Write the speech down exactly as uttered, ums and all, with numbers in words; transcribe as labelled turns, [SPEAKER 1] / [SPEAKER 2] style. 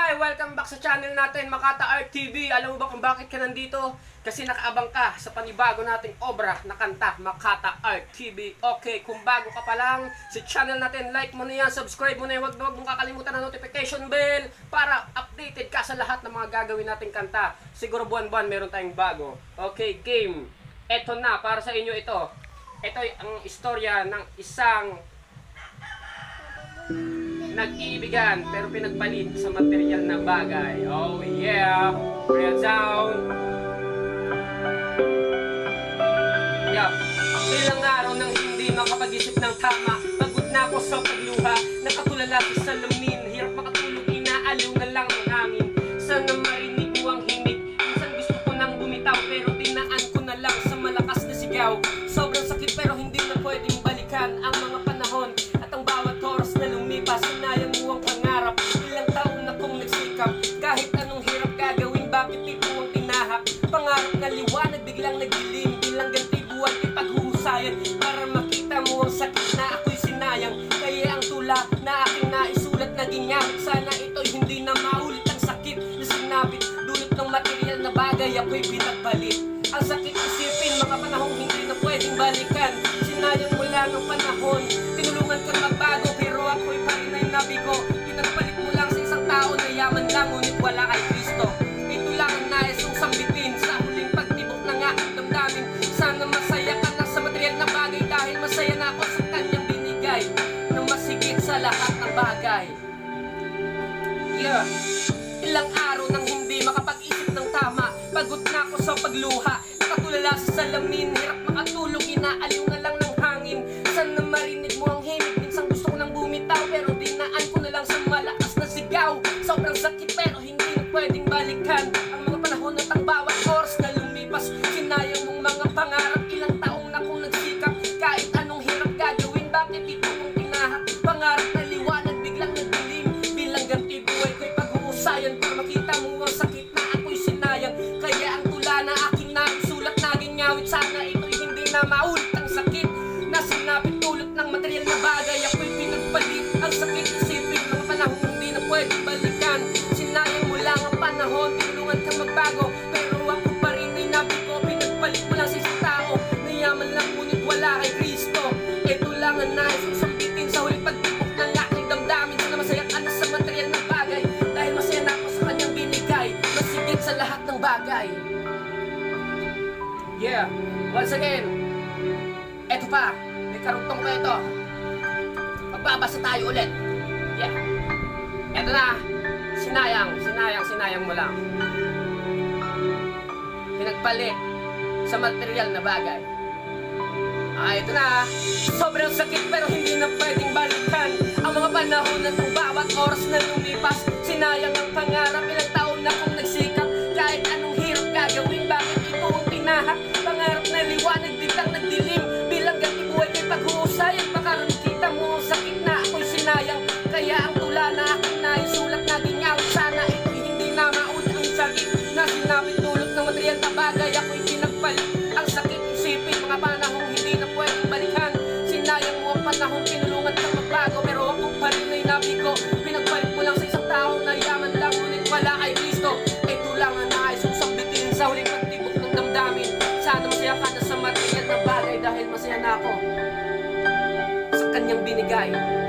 [SPEAKER 1] Hi! Welcome back sa channel natin, Makata Art T V. Alam mo ba kung bakit ka nandito? Kasi nakaabang ka sa panibago nating obra na kanta, Makata Art T V. Okay, kung bago ka pa lang sa channel natin, like mo na yan, subscribe mo na yan, huwag na huwag mong kakalimutan ng notification bell para updated ka sa lahat ng mga gagawin nating kanta. Siguro buwan-buwan meron tayong bago. Okay, game. Eto na, para sa inyo ito. Ito ang istorya ng isang nag-iibigan pero pinagpalit sa material na bagay. Oh yeah! Real sound! Yeah. Ilang araw nang hindi makapag-isip ng tama. Pagod na ako sa pagluha, nakatulala sa salamin. Hirap makatulog, inaaliw na lang ang hangin. Sana marinig mo ang himig. Minsan gusto ko nang bumitaw pero dinaan ko na lang sa malakas na sigaw. Sobrang sakit pero hindi na pwedeng balikan ang mga panahon at ang bawat oras na lumipas. Sinayang mo ang pangarap, ilang taon na kong nagsikap. Kahit anong hirap gagawin, bakit ito ang tinahak? Pangarap na liwanag, biglang nagdilim. Bilang ganti buwan, ipaghuhusayan para makita mo ang sakit na ako'y sinayang. Kaya ang tula na aking naisulat na gingamit, sana ito'y hindi na maulit ang sakit na sinabit. Dulot ng material na bagay, ako'y pinagpalit. Ang sakit isipin, mga panahong hindi na pwedeng balikan. Sinayang mula ng panahon, tinulungan kang magbago, pero ako'y pa rin ay nabigo. Pinagpalit mo lang sa isang tao na yaman lang, ngunit wala kay Kristo. Ito lang ang nais kong sambitin sa huling pagtibok ng aking damdamin. Sana masaya ka na sa material na bagay, dahil masaya na ako sa kanyang binigay na masigit sa lahat ng bagay. Yeah. Ilang araw nang hindi makapag-isip ng tama. Pagod na ako sa pagluha, nakatulala sa salamin. Hirap makatulog, inaaliw na lang ng hangin. Sana marinig mo ang himig. Minsan gusto ko nang bumitaw pero dinaan ko na lang sa malakas na sigaw. Sobrang sakit pero hindi na pwedeng balikan ang mga panahon at ang bawat oras na lumipas. Sinayang mong mga pangarap, ilang taong na kong nagsikap. Kahit anong hirap gagawin, bakit ito mong tinahak? Pangarap na liwanag, biglang nagdilim. Bilang ganti buhay ko'y pag-uusayan para makita mo ang sakit na ako'y sinayang. Kaya ang tula na aking naisulat na ginyawit, sana ito'y hindi na maulit ang sakit na sinapit tulot ng material na bagay. Ako'y pinagpalit ang sakit isipin, mga panahon hindi na pwedeng balikan. Sinayang mo lang ang panahon, tinulungan kang magbago, pero ako pa rin ay nabigo. Pinagpalit mo lang sa isang tao na yaman lang ngunit wala kay Kristo. Ito lang ang nais kong sambitin sa huling pagtibok ng aking damdamin. Sana masaya ka na sa material na bagay, dahil masaya na ako sa kanyang binigay, masigit sa lahat ng bagay. Yeah, once again, eto pa, may karugtong ko ito. Magbabasa tayo ulit. Yeah. Eto na, sinayang, sinayang, sinayang mo lang. Pinagpalit sa material na bagay. Ah, ito na. Sobrang sakit pero hindi na pwedeng balikan ang mga panahon at ang bawat oras na lumipas. Sinayang ang pangarap, ilang taon na kong nagsikap. Kahit anong hirap gagawin, bakit ito ang tinahak? Pangarap na liwanag, biglang nagdilim. Bilang ganti buhay ko'y paghuhusayan, baka nakita mo ang sakit na ako'y sinayang. Kaya ang tula na aking naisulat na ginyawit, sana ito'y hindi na maulit ang sakit na sinapit dulot ng material na bagay. Ako'y pinagpalit ang sakit isipin, mga panahong hindi na pwedeng balikan. Sinayang mo ang panahon, tinulungan kang magbago, pero ako pa rin ay nabigo. Pinagpalit mo lang sa isang tao na yaman lang, ngunit wala kay Kristo. Ito lang ang nais kong sambitin sa huling pagtibok ng damdamin. Sana masaya ka na sa material na bagay, dahil masaya na ako sa kanyang binigay